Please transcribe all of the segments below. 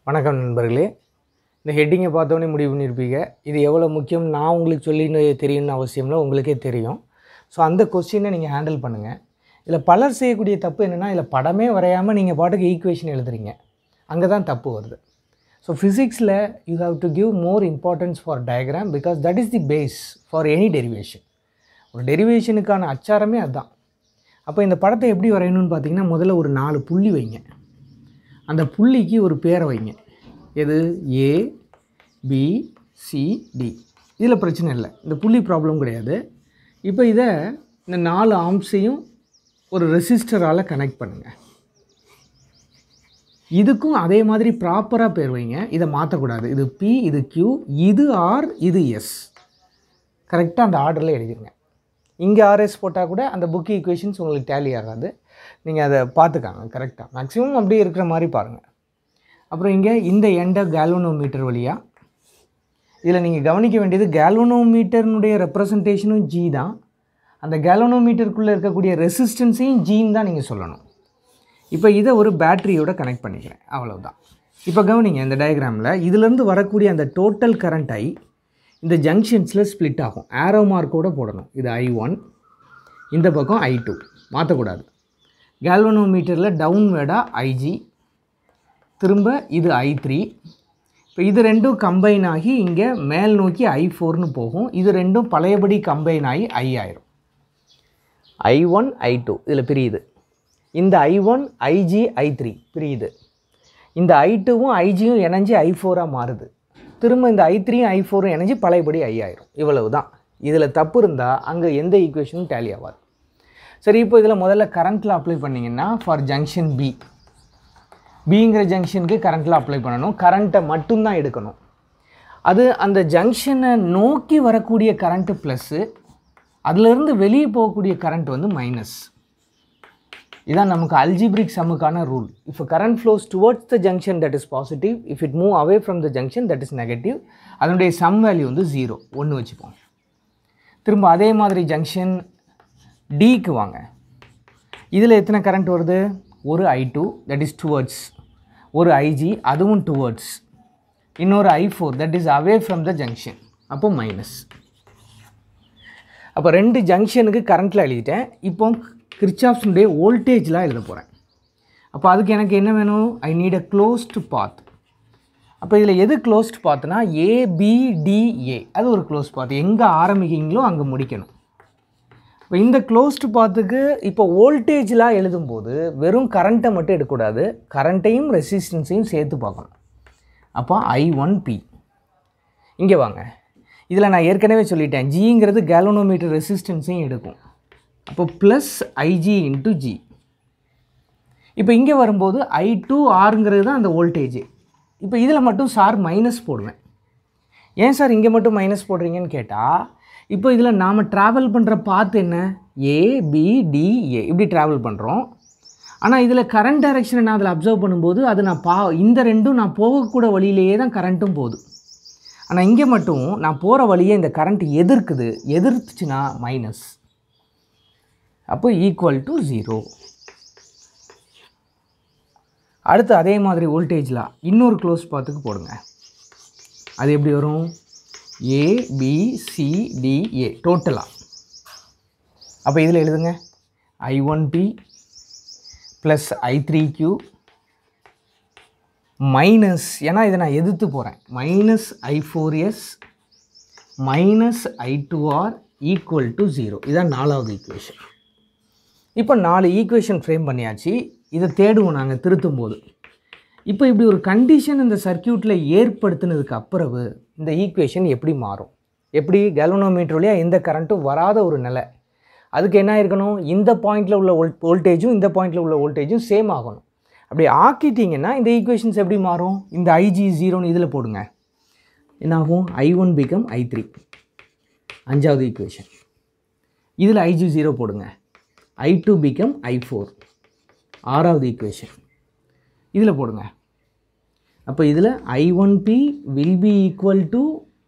வணக்கம் நண்பர்களே. இந்த ஹெட்டிங்கை பார்த்தோன்னே முடிவு பண்ணியிருப்பீங்க. இது எவ்வளோ முக்கியம் நான் உங்களுக்கு சொல்லி தெரியும்னு அவசியம்ல, உங்களுக்கே தெரியும். ஸோ அந்த கொஸ்டினை நீங்கள் ஹேண்டில் பண்ணுங்கள். இதில் பலர் செய்யக்கூடிய தப்பு என்னென்னா, இதில் படமே வரையாமல் நீங்கள் பாட்டுக்கு ஈக்குவேஷன் எழுதுறீங்க. அங்கே தான் தப்பு வருது. ஸோ ஃபிசிக்ஸில் you have to give more importance for diagram because that is the base for any derivation. ஒரு டெரிவேஷனுக்கான அச்சாரமே அதுதான். அப்போ இந்த படத்தை எப்படி வரையணும்னு பார்த்தீங்கன்னா, முதல்ல ஒரு 4 புள்ளி வைங்க. அந்த புள்ளிக்கு ஒரு பேரை வைங்க. எது? A, B, C, D. இதில் பிரச்சனை இல்லை, இந்த புள்ளி ப்ராப்ளம் கிடையாது. இப்போ இதை இந்த 4 ஆர்ம்ஸையும் ஒரு ரெசிஸ்டரால் கனெக்ட் பண்ணுங்கள். இதுக்கும் அதே மாதிரி ப்ராப்பராக பேர் வைங்க. இதை மாற்றக்கூடாது. இது பி, இது கியூ, இது ஆர், இது எஸ். கரெக்டாக அந்த ஆர்டரில் எழுதிடுங்க. இங்கே ஆர்எஸ் போட்டால் கூட அந்த புக் ஈக்குவேஷன்ஸ் உங்களுக்கு டேலி ஆகாது. நீங்கள் அதை பார்த்துக்காங்க கரெக்டாக. மேக்ஸிமம் அப்படியே இருக்கிற மாதிரி பாருங்கள். அப்புறம் இங்கே இந்த எண்டை கேல்வனோமீட்டர் வழியாக, இதில் நீங்கள் கவனிக்க வேண்டியது கேல்வனோமீட்டர்னுடைய ரெப்ரசன்டேஷனும் ஜி தான். அந்த கேல்வனோமீட்டருக்குள்ளே இருக்கக்கூடிய ரெசிஸ்டன்ஸையும் ஜின்னு தான் நீங்கள் சொல்லணும். இப்போ இதை ஒரு பேட்டரியோட கனெக்ட் பண்ணிக்கிறேன், அவ்வளவுதான். இப்போ கவனிங்க, இந்த டயக்ராமில் இதிலேருந்து வரக்கூடிய அந்த டோட்டல் கரண்ட் ஐ இந்த ஜங்ஷன்ஸில் ஸ்ப்ளிட் ஆகும். ஆரோ மார்க்கோடு போடணும். இது I1, இந்த பக்கம் I2, மாற்றக்கூடாது. கேல்வனோமீட்டரில் டவுன்வேர்டாக IG, திரும்ப இது I3. இப்போ இது ரெண்டும் கம்பைன் ஆகி இங்கே மேல் நோக்கி I4னு போகும். இது ரெண்டும் பழையபடி கம்பைன் ஆகி I ஆயிரும். I1 I2 இதில் பிரியுது. இந்த I1 IG I3 பிரியுது. இந்த I2வும் IGயும் இணைஞ்சி I4ஆக மாறுது. திரும்ப இந்த I3யும் I4ம் இணைஞ்சி பழையபடி I ஆயிரும். இவ்வளவு தான். இதில் தப்பு இருந்தால் அங்கே எந்த ஈக்குவேஷனும் டேலி ஆகாது. சரி, இப்போ இதில் முதல்ல கரண்ட்டில் அப்ளை பண்ணிங்கன்னா ஃபார் ஜங்ஷன் பி, பிங்கிற ஜங்ஷனுக்கு கரண்ட்டில் அப்ளை பண்ணணும். கரண்ட்டை மட்டும்தான் எடுக்கணும். அது அந்த ஜங்ஷனை நோக்கி வரக்கூடிய கரண்ட்டு ப்ளஸ்ஸு, அதிலிருந்து வெளியே போகக்கூடிய கரண்ட் வந்து மைனஸ். இதான் நமக்கு அல்ஜிப்ரிக் சம்முக்கான rule. If current flows towards the junction that is positive, if it move away from the junction that is negative. அதனுடைய சம் வேல்யூ வந்து 0, 1 வச்சுப்போம். திரும்ப அதே மாதிரி ஜங்ஷன் டிக்கு வாங்க. இதில் எத்தனை கரண்ட் வருது? ஒரு I2 தட் இஸ் டுவர்ட்ஸ், ஒரு IG அதுவும் டுவர்ட்ஸ், இன்னொரு I4 that is away from the junction, அப்போ மைனஸ். அப்போ 2 ஜங்ஷனுக்கு கரண்ட்டில் எழுதிட்டேன். இப்போ கிர்ச்சாஃப்ஸுடைய வோல்டேஜ்லாம் எழுத போகிறேன். அப்போ அதுக்கு எனக்கு என்ன வேணும்? I need a closed path. அப்போ இதில் எது க்ளோஸ்டு பாத்னா ABDA, அது ஒரு க்ளோஸ் பாத். எங்கே ஆரம்பிக்கிறீங்களோ அங்கே முடிக்கணும். இப்போ இந்த க்ளோஸ்டு பாத்துக்கு இப்போ வோல்டேஜ்லாம் எழுதும்போது வெறும் கரண்ட்டை மட்டும் எடுக்கக்கூடாது, கரண்ட்டையும் ரெசிஸ்டன்ஸையும் சேர்த்து பார்க்கணும். அப்போ I1P. இங்கே வாங்க, இதில் நான் ஏற்கனவே சொல்லிட்டேன், ஜிங்கிறது கேல்வனோமீட்டர் ரெசிஸ்டன்ஸையும் எடுக்கும். அப்போ ப்ளஸ் IG இன்ட்டு ஜி. இப்போ இங்கே வரும்போது I2R தான் அந்த வோல்டேஜ். இப்போ இதில் மட்டும் சார் மைனஸ் போடுவேன். ஏன் சார் இங்கே மட்டும் மைனஸ் போடுறீங்கன்னு கேட்டால், இப்போ இதில் நாம் ட்ராவல் பண்ணுற பாத் என்ன? ABDA இப்படி ட்ராவல் பண்ணுறோம். ஆனால் இதில் கரண்ட் டைரெக்ஷனை நான் அதில் அப்சர்வ் பண்ணும்போது அது நான் இந்த ரெண்டும் நான் போகக்கூட வழியிலேயே தான் கரண்ட்டும் போகுது. ஆனால் இங்கே மட்டும் நான் போகிற வழியே இந்த கரண்ட் எதிர்த்துச்சுன்னா மைனஸ். அப்போ ஈக்குவல் டு 0. அடுத்து அதே மாதிரி வோல்டேஜ்லாம் இன்னொரு க்ளோஸ் பாத்துக்கு போடுங்க. அது எப்படி வரும்? ABCDA டோட்டலாக. அப்போ இதில் எழுதுங்க I1P ப்ளஸ் I3Q மைனஸ், ஏன்னா இதை நான் எதிர்த்து போகிறேன், minus I4S minus I2R equal to 0. இதுதான் 4வது ஈக்குவேஷன். இப்போ 4 ஈக்குவேஷன் ஃப்ரேம் பண்ணியாச்சு. இதை தேடுவோம் நாங்கள் திருத்தும் போது. இப்போ இப்படி ஒரு கண்டிஷன் இந்த சர்க்கியூட்டில் ஏற்படுத்தினதுக்கு அப்புறவு இந்த ஈக்குவேஷன் எப்படி மாறும்? எப்படி? கேல்வனோமீட்டர் வழியாக எந்த கரண்ட்டும் வராத ஒரு நிலை. அதுக்கு என்ன இருக்கணும்? இந்த பாயிண்டில் உள்ள வோல்டேஜும் இந்த பாயிண்டில் உள்ள வோல்டேஜும் சேம் ஆகணும். அப்படி ஆக்கிட்டிங்கன்னா இந்த ஈக்குவேஷன்ஸ் எப்படி மாறும்? இந்த IG 0ன்னு இதில் போடுங்க. என்னாகும்? I1 become I3, 5வது ஈக்குவேஷன். இதில் IG 0 போடுங்க. I2 become I4, 6வது ஈக்குவேஷன். இதில் போடுங்க. அப்போ இதில் I1P will be equal to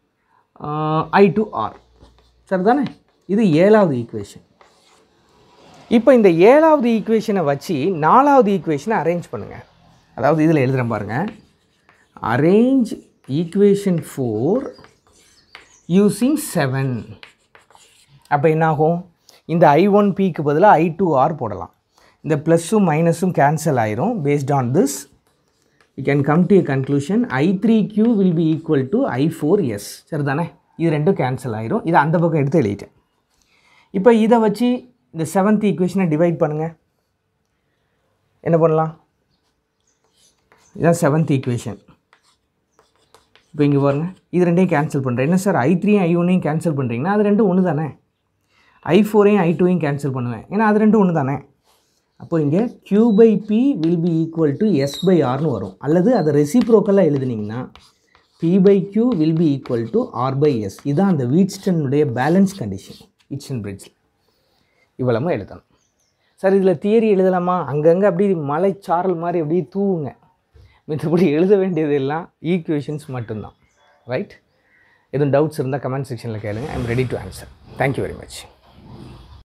I2R. சரிதானே? இது 7வது ஈக்குவேஷன். இப்போ இந்த 7வது ஈக்குவேஷனை வச்சு 4வது ஈக்குவேஷனை அரேஞ்ச் பண்ணுங்கள். அதாவது இதில் எழுதுகிறேன் பாருங்கள். arrange equation 4 using 7. அப்போ என்ன ஆகும்? இந்த I1Pக்கு பதிலாக I2R போடலாம். இந்த ப்ளஸ்ஸும் மைனஸும் கேன்சல் ஆயிரும். based on this you can come to a conclusion I3Q will be equal to I4S. சரிதானே? இது ரெண்டும் கேன்சல் ஆயிரும். இதை அந்த பக்கம் எடுத்து எழுதிட்டேன். இப்போ இதை வச்சு இந்த 7th ஈக்குவேஷனை டிவைட் பண்ணுங்கள். என்ன பண்ணலாம்? இதுதான் 7th ஈக்குவேஷன். இப்போ இங்கே பாருங்கள், இது ரெண்டையும் கேன்சல் பண்ணுறேன். என்ன சார் I3யும் I1யும் கேன்சல் பண்ணுறீங்கன்னா அது ரெண்டும் ஒன்று தானே. I4யும் I2யும் கேன்சல் பண்ணுவேன், ஏன்னா அது ரெண்டும் ஒன்று தானே. அப்போ இங்கே Q/P will be equal to S/Rனு வரும். அல்லது அதை ரெசிப்ரோக்கலாக எழுதுனீங்கன்னா P/Q will be equal to R/S. இதுதான் அந்த வீட்ஸ்டனுடைய பேலன்ஸ் கண்டிஷன். வீட்ஸ்டன் பிரிட்ஜில் இவ்வளவு எழுதணும். சார் இதில் தியரி எழுதலாமா? அங்கங்கே அப்படி மலைச்சாரல் மாதிரி அப்படியே தூவுங்க. மற்றபடி எழுத வேண்டியது எல்லாம் ஈக்குவேஷன்ஸ் மட்டும்தான். ரைட்? எதுவும் டவுட்ஸ் இருந்தால் கமெண்ட் செக்ஷனில் கேளுங்க. I am ready to answer. Thank you very much.